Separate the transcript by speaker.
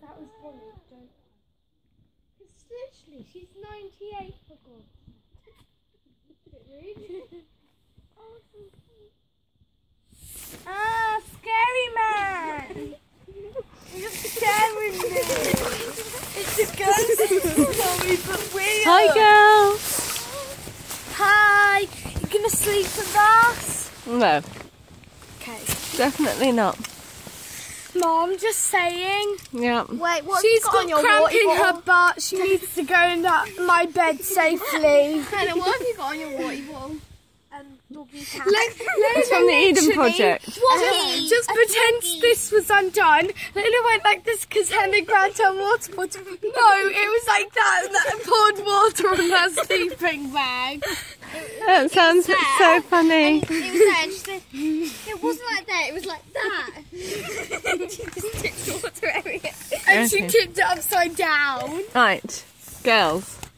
Speaker 1: That was funny, don't It's literally, she's 98 for God. Rude. Ah, scary man! You're scaring me! It's a ghost story, but weird!
Speaker 2: Hi, girls!
Speaker 1: Hi! You gonna sleep with us?
Speaker 2: No,
Speaker 1: Okay.
Speaker 2: definitely not.
Speaker 1: Mom, just saying.
Speaker 2: Yeah.
Speaker 3: Wait, what?
Speaker 1: She's got cramp in her butt. She needs to go in my bed safely.
Speaker 3: Hannah, what have you got on your water bottle?
Speaker 1: Doggy cat.
Speaker 2: It's from the Eden Project.
Speaker 1: Just pretend this was undone. Lena went like this because Hannah grabbed her water bottle. No, it was like that and that poured water on her sleeping bag.
Speaker 2: That sounds so funny.
Speaker 3: It was there, and she said, it wasn't like that, it was like that. She just tipped the water everywhere.
Speaker 1: And she tipped it upside down.
Speaker 2: Right, girls.